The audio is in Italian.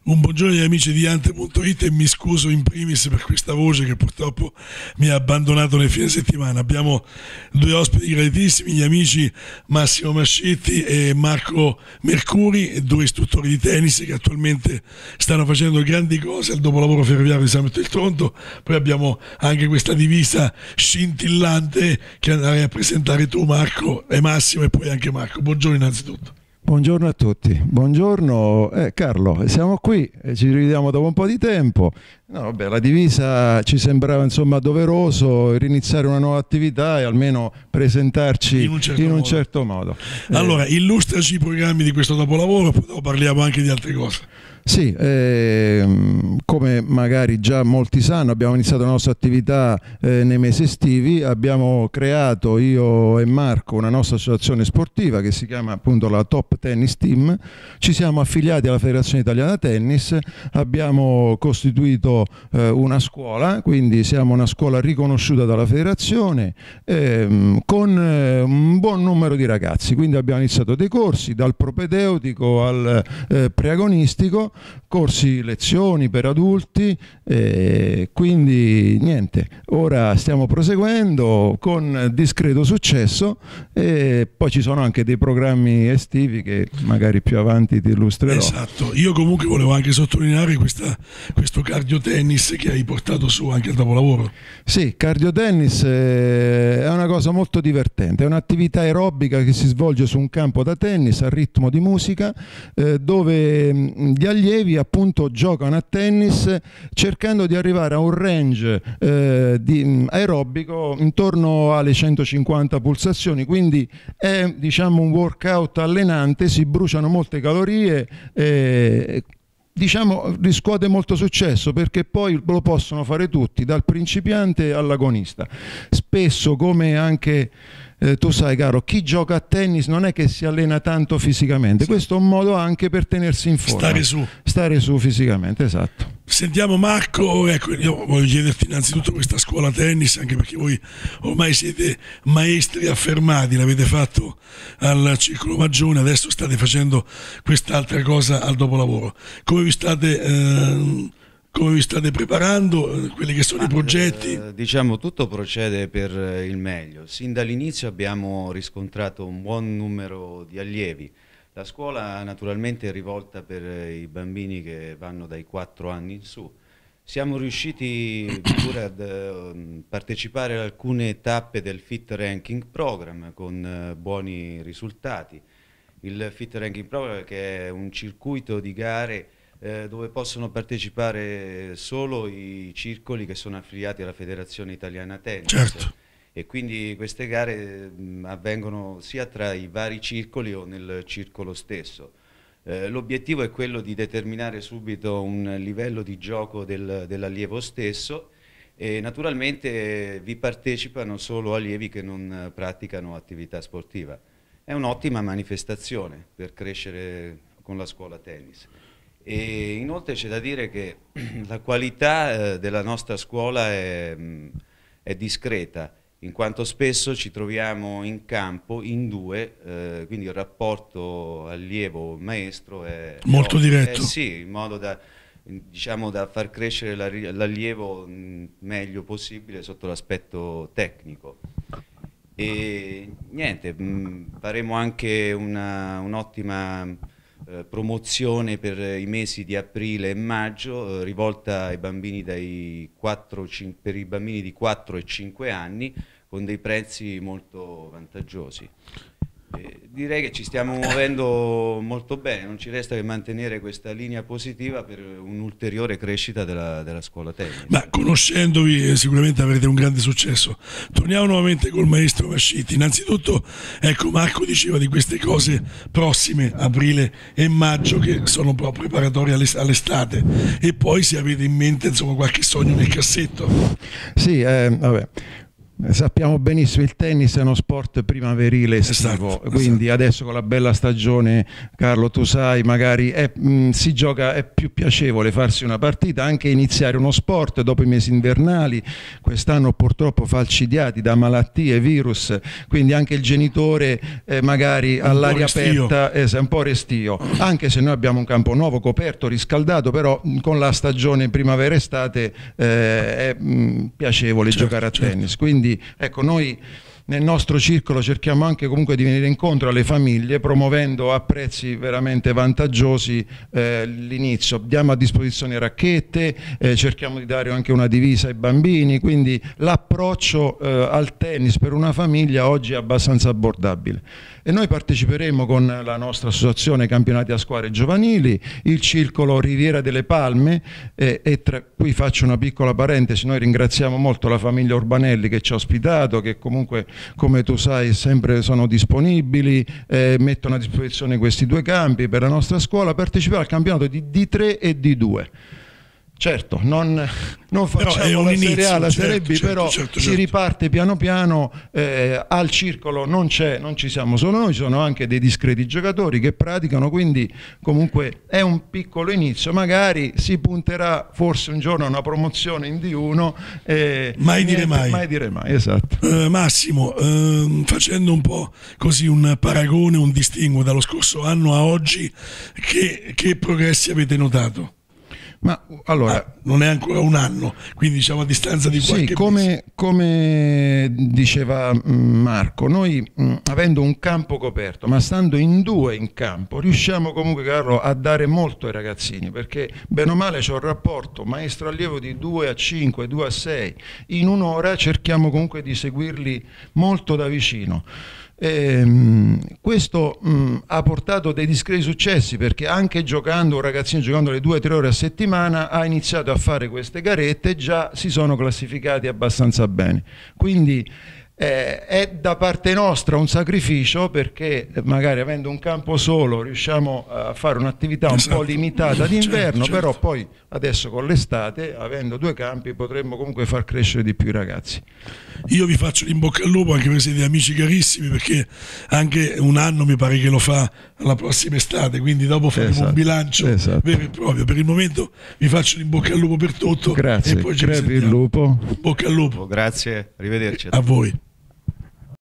Un buongiorno agli amici di Ante.it e mi scuso in primis per questa voce che purtroppo mi ha abbandonato nel fine settimana. Abbiamo due ospiti graditissimi, gli amici Massimo Mascitti e Marco Mercuri, due istruttori di tennis che attualmente stanno facendo grandi cose al dopolavoro ferroviario di San Benedetto del Tronto. Poi abbiamo anche questa divisa scintillante che andrai a presentare tu, Marco, e Massimo, e poi anche Marco. Buongiorno innanzitutto. Buongiorno a tutti, buongiorno Carlo, siamo qui, ci rivediamo dopo un po' di tempo. No, vabbè, la divisa ci sembrava insomma doveroso riniziare una nuova attività e almeno presentarci in un certo modo. Allora, illustraci i programmi di questo dopolavoro, poi parliamo anche di altre cose. Sì, come magari già molti sanno, abbiamo iniziato la nostra attività nei mesi estivi, abbiamo creato io e Marco una nostra associazione sportiva che si chiama appunto la Top Tennis Team, ci siamo affiliati alla Federazione Italiana Tennis, abbiamo costituito una scuola, quindi siamo una scuola riconosciuta dalla federazione con un buon numero di ragazzi, quindi abbiamo iniziato dei corsi dal propedeutico al preagonistico, corsi lezioni per adulti, quindi niente, ora stiamo proseguendo con discreto successo e poi ci sono anche dei programmi estivi che magari più avanti ti illustrerò. Esatto, io comunque volevo anche sottolineare questo cardio tennis che hai portato su anche al dopolavoro. Sì, cardio tennis è una cosa molto divertente, è un'attività aerobica che si svolge su un campo da tennis a ritmo di musica dove gli allievi appunto giocano a tennis cercando di arrivare a un range aerobico intorno alle 150 pulsazioni, quindi è diciamo un workout allenante, si bruciano molte calorie, diciamo riscuote molto successo perché poi lo possono fare tutti, dal principiante all'agonista. Spesso, come anche tu sai caro, chi gioca a tennis non è che si allena tanto fisicamente, questo è un modo anche per tenersi in forma, stare su fisicamente, esatto. Sentiamo Marco, ecco, io voglio chiederti innanzitutto questa scuola tennis, anche perché voi ormai siete maestri affermati, l'avete fatto al Circolo Magione, adesso state facendo quest'altra cosa al dopolavoro. Come vi state preparando, quelli che sono i progetti? Diciamo tutto procede per il meglio. Sin dall'inizio abbiamo riscontrato un buon numero di allievi. La scuola naturalmente è rivolta per i bambini che vanno dai 4 anni in su. Siamo riusciti pure a partecipare ad alcune tappe del Fit Ranking Program con buoni risultati. Il Fit Ranking Program che è un circuito di gare dove possono partecipare solo i circoli che sono affiliati alla Federazione Italiana Tennis. Certo. E quindi queste gare avvengono sia tra i vari circoli o nel circolo stesso. L'obiettivo è quello di determinare subito un livello di gioco dell'allievo stesso e naturalmente vi partecipano solo allievi che non praticano attività sportiva. È un'ottima manifestazione per crescere con la scuola tennis. E inoltre c'è da dire che la qualità della nostra scuola è discreta, in quanto spesso ci troviamo in campo in due, quindi il rapporto allievo-maestro è molto diretto. Sì, in modo da, diciamo, da far crescere l'allievo meglio possibile sotto l'aspetto tecnico. E niente, faremo anche un'ottima promozione per i mesi di aprile e maggio rivolta ai bambini per i bambini di 4 e 5 anni con dei prezzi molto vantaggiosi. Direi che ci stiamo muovendo molto bene, non ci resta che mantenere questa linea positiva per un'ulteriore crescita della scuola tennis. Ma conoscendovi sicuramente avrete un grande successo. Torniamo nuovamente col maestro Mascitti. Innanzitutto, ecco, Marco diceva di queste cose prossime, aprile e maggio, che sono proprio preparatorie all'estate, e poi se avete in mente insomma qualche sogno nel cassetto. Sì, vabbè. Sappiamo benissimo il tennis è uno sport primaverile estivo, quindi adesso con la bella stagione, Carlo, tu sai, magari si gioca, è più piacevole farsi una partita, anche iniziare uno sport dopo i mesi invernali, quest'anno purtroppo falcidiati da malattie, virus, quindi anche il genitore magari all'aria aperta è un po' restio, anche se noi abbiamo un campo nuovo, coperto, riscaldato, però con la stagione primavera-estate è piacevole giocare a tennis, quindi ecco, noi nel nostro circolo cerchiamo anche comunque di venire incontro alle famiglie promuovendo a prezzi veramente vantaggiosi l'inizio, diamo a disposizione racchette, cerchiamo di dare anche una divisa ai bambini, quindi l'approccio al tennis per una famiglia oggi è abbastanza abbordabile. E noi parteciperemo con la nostra associazione Campionati a Squadre Giovanili, il circolo Riviera delle Palme, e tra cui faccio una piccola parentesi, noi ringraziamo molto la famiglia Urbanelli che ci ha ospitato, che comunque, come tu sai, sempre sono disponibili, mettono a disposizione questi due campi per la nostra scuola, partecipare al campionato di D3 e D2. Certo, non facciamo la Serie A, la Serie B, però si riparte piano piano, al circolo non ci siamo solo noi, ci sono anche dei discreti giocatori che praticano, quindi comunque è un piccolo inizio, magari si punterà forse un giorno a una promozione in D1, mai dire mai. Mai dire mai, esatto. Massimo, facendo un po' così un paragone, un distinguo dallo scorso anno a oggi, che progressi avete notato? Ma allora, non è ancora un anno, quindi diciamo a distanza di qualche mese. Come diceva Marco, noi avendo un campo coperto, ma stando in due in campo, riusciamo comunque, Carlo, a dare molto ai ragazzini, perché bene o male c'è un rapporto maestro-allievo di 2 a 5, 2 a 6, in un'ora cerchiamo comunque di seguirli molto da vicino. Questo ha portato dei discreti successi, perché anche giocando, un ragazzino giocando le 2 o 3 ore a settimana ha iniziato a fare queste garette e già si sono classificati abbastanza bene, quindi è da parte nostra un sacrificio, perché magari avendo un campo solo riusciamo a fare un'attività un po' limitata d'inverno, certo. Però poi adesso con l'estate, avendo 2 campi, potremmo comunque far crescere di più i ragazzi. Io vi faccio l'in bocca al lupo, anche perché siete amici carissimi, perché anche un anno mi pare che lo fa la prossima estate, quindi dopo faremo un bilancio vero e proprio. Per il momento vi faccio l'in bocca al lupo per tutto. Grazie, e poi crepi il lupo. Bocca al lupo. Grazie, arrivederci. A voi.